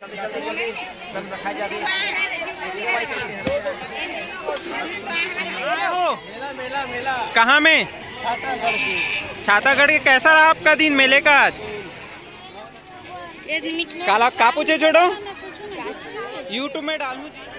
मेला मेला कहाँ में? छातागढ़ के। कैसा रहा आपका दिन मेले का आज? काला का पूछे छोड़ो, यूट्यूब में डालूं जी।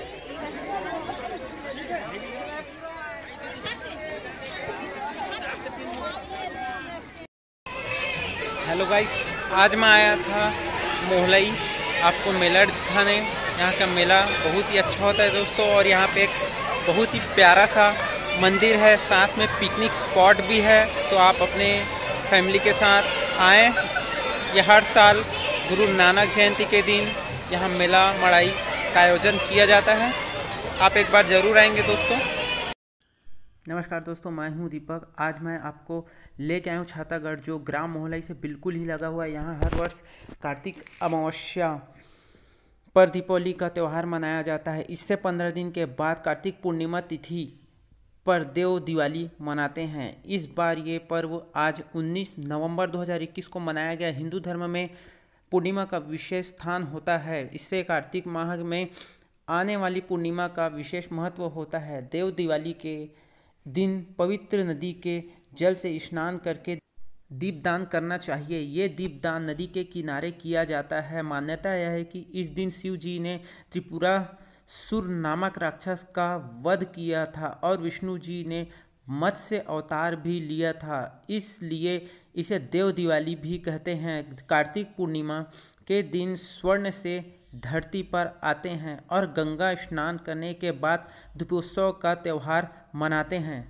हेलो गाइस, आज मैं आया था मोहलाई आपको मेला दिखाने। यहाँ का मेला बहुत ही अच्छा होता है दोस्तों, और यहाँ पे एक बहुत ही प्यारा सा मंदिर है, साथ में पिकनिक स्पॉट भी है। तो आप अपने फैमिली के साथ आएँ। यह हर साल गुरु नानक जयंती के दिन यहाँ मेला मड़ाई का आयोजन किया जाता है। आप एक बार ज़रूर आएंगे दोस्तों। नमस्कार दोस्तों, मैं हूँ दीपक। आज मैं आपको लेके आया हूँ छातागढ़, जो ग्राम मोहलाई से बिल्कुल ही लगा हुआ है। यहाँ हर वर्ष कार्तिक अमावस्या पर दीपावली का त्यौहार मनाया जाता है। इससे 15 दिन के बाद कार्तिक पूर्णिमा तिथि पर देव दिवाली मनाते हैं। इस बार ये पर्व आज 19 नवंबर 2021 को मनाया गया। हिंदू धर्म में पूर्णिमा का विशेष स्थान होता है। इससे कार्तिक माह में आने वाली पूर्णिमा का विशेष महत्व होता है। देव दिवाली के दिन पवित्र नदी के जल से स्नान करके दीपदान करना चाहिए। ये दीपदान नदी के किनारे किया जाता है। मान्यता यह है कि इस दिन शिव जी ने त्रिपुरासुर नामक राक्षस का वध किया था और विष्णु जी ने मत्स्य अवतार भी लिया था, इसलिए इसे देव दिवाली भी कहते हैं। कार्तिक पूर्णिमा के दिन स्वर्ण से धरती पर आते हैं और गंगा स्नान करने के बाद दीपोत्सव का त्यौहार मनाते हैं।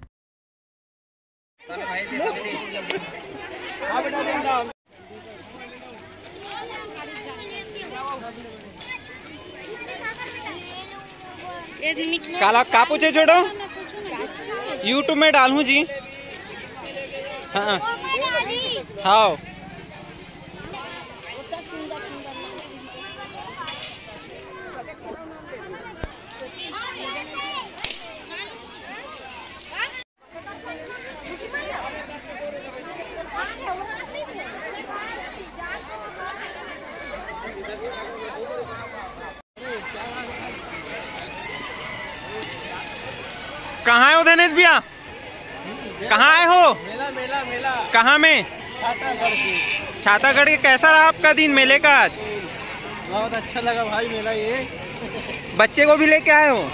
काला का पूछे छोड़ो, यूट्यूब में डालूं जी। हाँ हाँ, कहाँ आए हो धनेश भैया? कहाँ आए हो? मेला मेला मेला कहाँ में? छातागढ़ के। कैसा रहा आपका दिन मेले का आज? बहुत अच्छा लगा भाई मेला ये। बच्चे को भी लेके आए हो?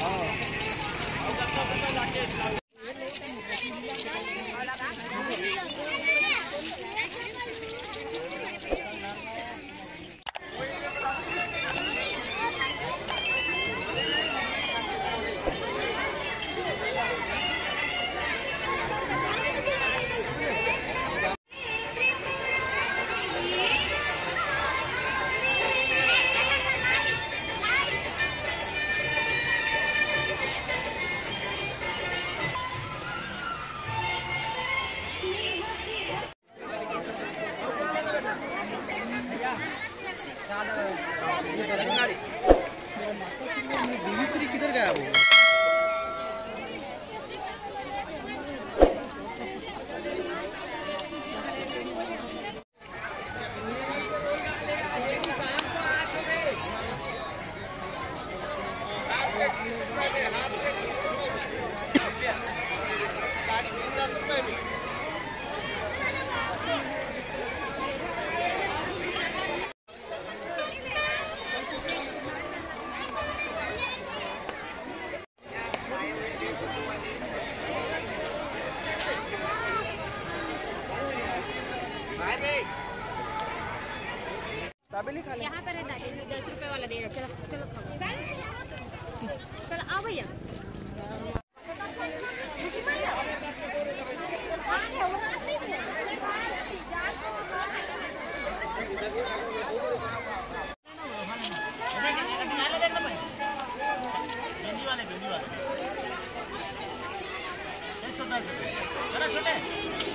किधर गया वो? यहाँ पर है 10 रुपए वाला दे रहा। चलो चलो चलो आओ भैया। छोटे